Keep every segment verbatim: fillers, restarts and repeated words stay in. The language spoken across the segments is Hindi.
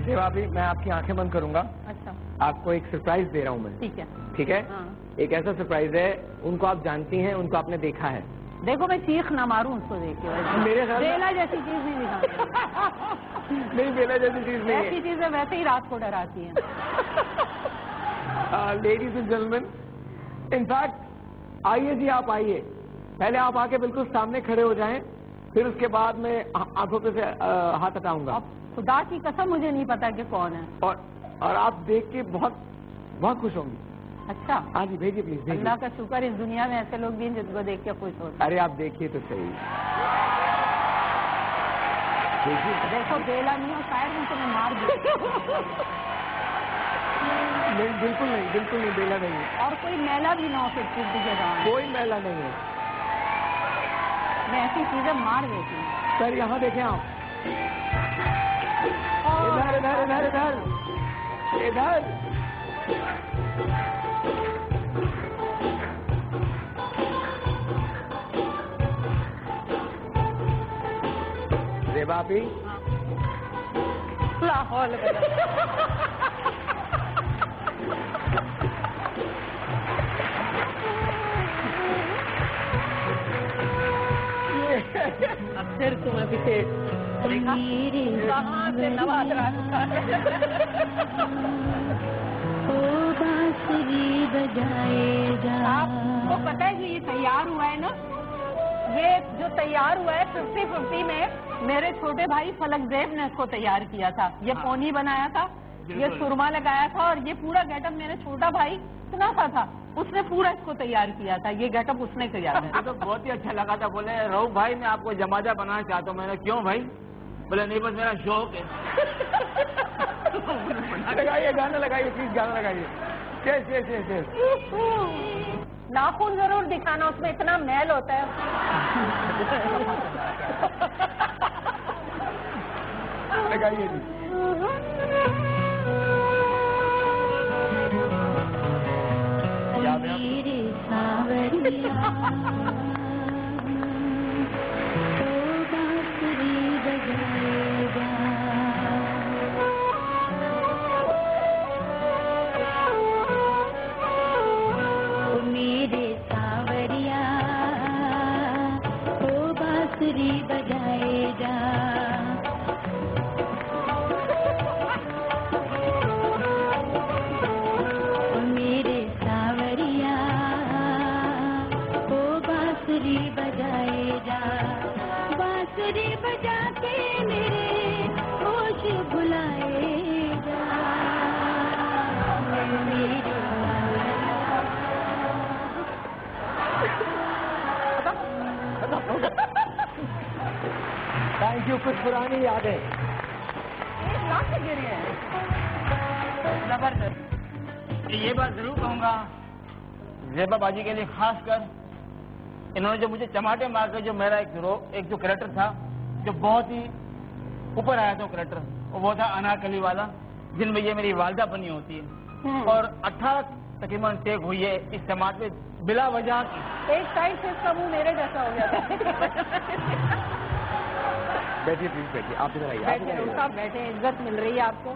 सेवा अभी मैं आपकी आंखें बंद करूंगा। अच्छा, आपको एक सरप्राइज दे रहा हूँ मैं। ठीक है। ठीक है, हाँ। एक ऐसा सरप्राइज है, उनको आप जानती हैं, उनको आपने देखा है। देखो मैं चीख ना मारूं उसको देख के। मेरे ख्याल में- बेला जैसी चीज नहीं दिखाती। नहीं, बेला जैसी चीज नहीं है। ऐसी चीजें वैसे ही रात को डराती हैं। लेडीज एंड जेंटलमैन, इनफैक्ट आइए जी, आप आइए। पहले आप आके बिल्कुल सामने खड़े हो जाएं, फिर उसके बाद मैं आंखों पे से आ, हाथ हटाऊंगा। अब खुदा की कसम मुझे नहीं पता कि कौन है। और और आप देख के बहुत बहुत खुश होंगी। अच्छा, हाँ जी, भेजिए प्लीज, भेजिए। अल्लाह का शुक्र, इस दुनिया में ऐसे लोग भी हैं जिनको देख के खुश होते हैं। अरे आप देखिए तो सही। देखिए, देखो बेला नहीं हो, शायद मैं तुम्हें मार दूँ। नहीं, बिल्कुल नहीं, बिल्कुल नहीं, बेला नहीं है। और कोई मेला भी ना हो फिर फिर दिखेगा। कोई मेला नहीं है। मैं ऐसी चीजें मार देती हूँ। सर यहाँ देखें आप, इधर इधर इधर इधर इधर। जेबा भी लाहौल अब फिर तुम अभी से कहाँ से नवाज रहा आपको पता है कि ये तैयार हुआ है ना, ये जो तैयार हुआ है फिफ्टी फिफ्टी में मेरे छोटे भाई फलक देव ने इसको तैयार किया था। ये हाँ। पोनी बनाया था, ये सुरमा लगाया था, और ये पूरा गेटअप मेरे छोटा भाई इतना सा था, उसने पूरा इसको तैयार किया था। ये गेटअप उसने किया था। तो बहुत ही अच्छा लगा था। बोले रऊफ भाई मैं आपको जमाजा बनाना चाहता हूँ। मैंने क्यों भाई? बोले नहीं, बस मेरा शौक है। लगाइए गाना, लगाइए प्लीज, गाना लगाइए। Yes yes yes yes. नाखून जरूर दिखाना, उसमें इतना मैल होता है। लगाइए जी। मेरे सावरिया तो बांसुरी बजाएगा। मेरे सावरिया तो बांसुरी बजाएगा। बांसुरी बजाएगा, बांसुरी बजा के मेरे होश बुलाएगा। Thank you. कुछ पुरानी यादें गिरे हैं, जबरदस्त। ये बात जरूर कहूँगा जेबा बाजी के लिए, खास कर इन्होंने जो मुझे चमाटे मार कर, जो मेरा एक रो, एक जो कैरेक्टर था जो बहुत ही ऊपर आया था, वो कैरेक्टर वो था अनारकली वाला, जिनमें ये मेरी वालदा बनी होती है। और अठारह तकरीबन टेक हुई है इस समाज में बिला वजह की। एक साइड से इसका मुंह मेरे जैसा हो गया था। बैठिए प्लीज, बैठिए। आप इधर आइए, आप बैठे इधर आइए। साहब, बैठे, इज्जत मिल रही है आपको।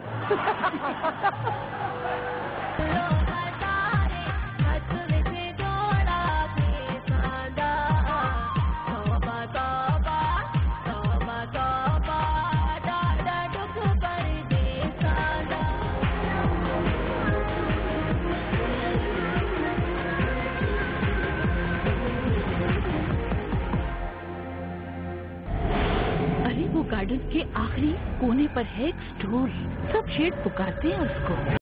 गार्डन के आखिरी कोने पर है एक स्टोर। सब शेड पुकारते हैं उसको।